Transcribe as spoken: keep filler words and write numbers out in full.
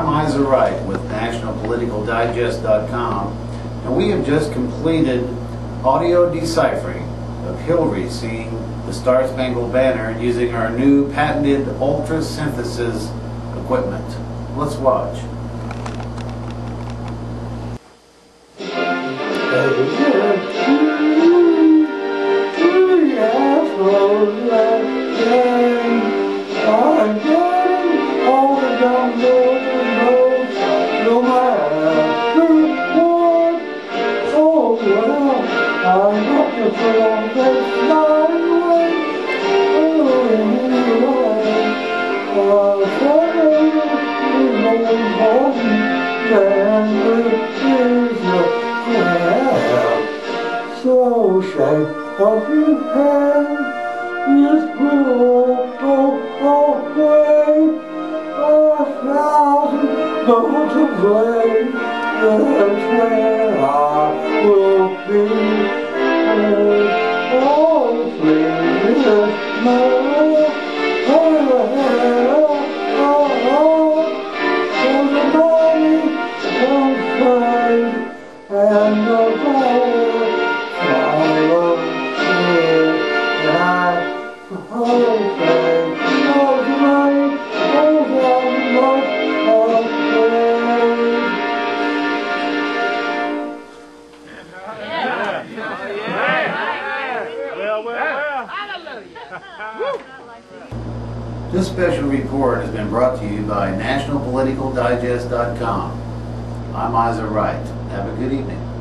I'm Isa Wright with National Political Digest dot com, and we have just completed audio deciphering of Hillary singing the Star Spangled Banner using our new patented ultra synthesis equipment. Let's watch. So shake of your hand, this will go away. A thousand go to play, that's where I will be. Oh, oh, please, my love, oh, oh, oh, there's a body outside, and the ball. This special report has been brought to you by National Political Digest dot com. I'm Isa Wright. Have a good evening.